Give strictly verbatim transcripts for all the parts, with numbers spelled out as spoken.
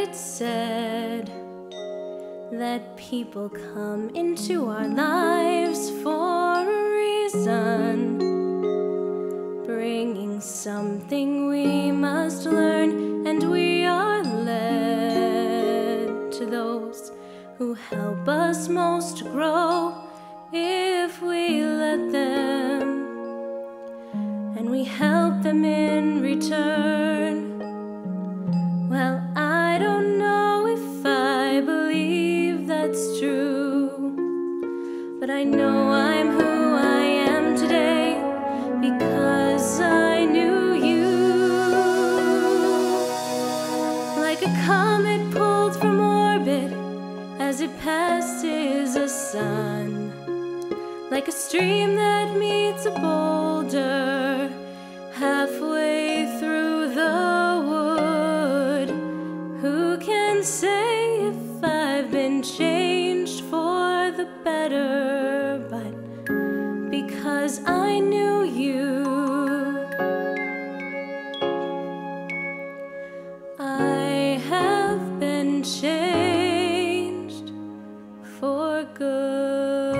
it's said that people come into our lives for a reason, bringing something we must learn, and we are led to those who help us most grow if we let them, and we help them in return. Well, I don't know if I believe that's true, but I know I'm who I am today because I knew you. Like a comet pulled from orbit as it passes a sun, like a stream that meets a boulder halfway through the wood. Who can say if I've been changed for the better? But because I knew you, I have been changed for good.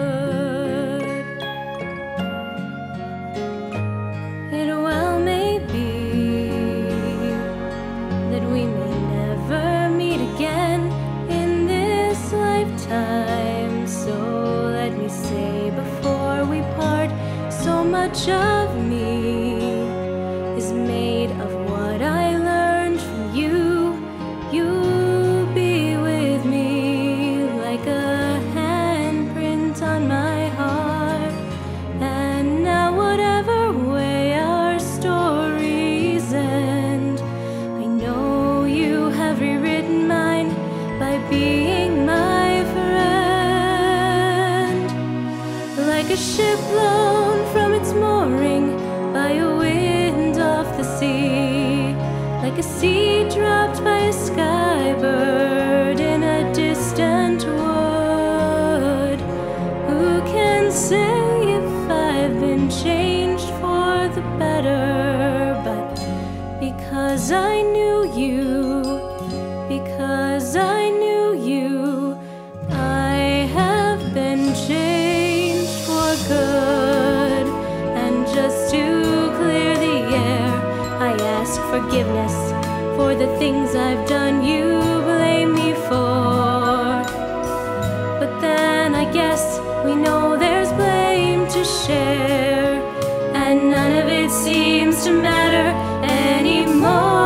It well may be that we may never meet again in this lifetime, so let me say before we part, so much of me is made of what I learned from you. You'll be with me like a handprint on my heart, and now whatever way our stories end, I know you have rewritten mine by being my friend. Like a ship blown from its mooring by a wind off the sea, like a seed dropped by a skybird in a distant wood. Who can say if I've been changed for the better? But because I knew you, because I knew you, I have been changed for good. And just to clear the air, I ask forgiveness for the things I've done you blame me for. But then I guess we know there's blame to share, and none of it seems to matter anymore.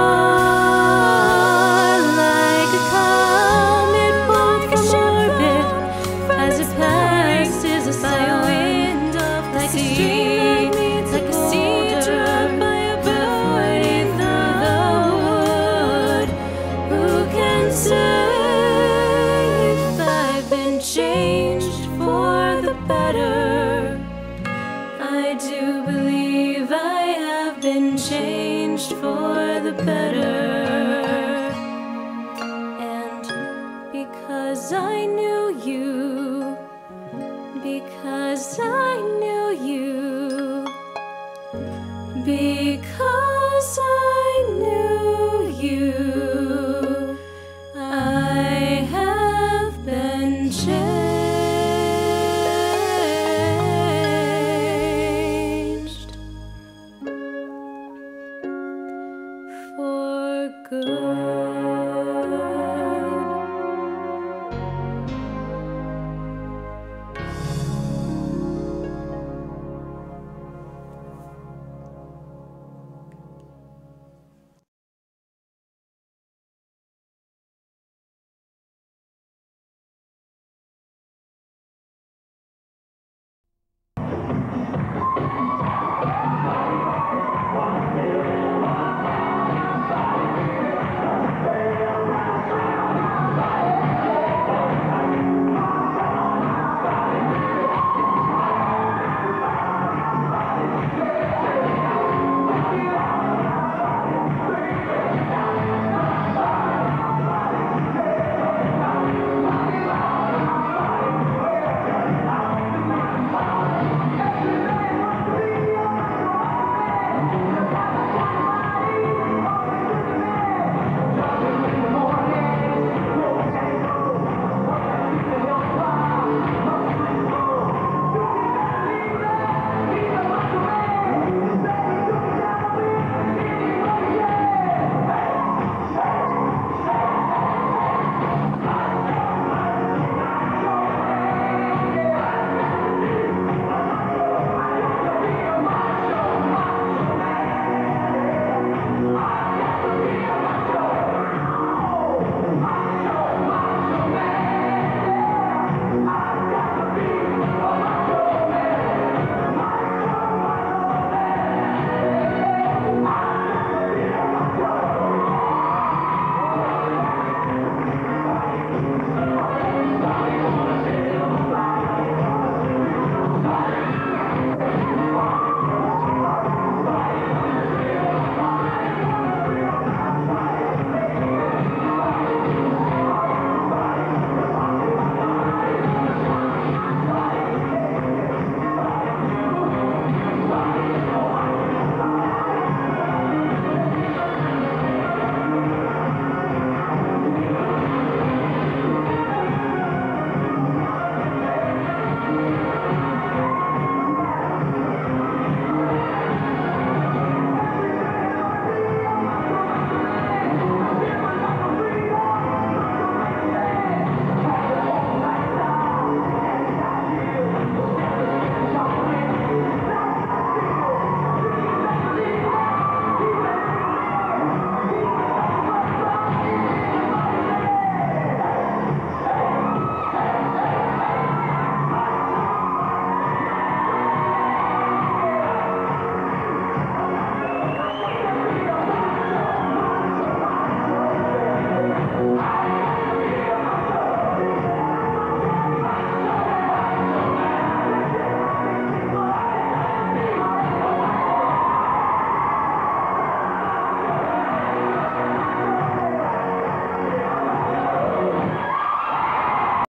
Like a comet pulled from orbit as it passes us by a wind of the sea, like a seed dropped by a bird in the wood. Who can say if I've been changed for the better? I do believe I have been changed for the better. And because I knew you, because I knew you, because I knew you, I have been changed for good.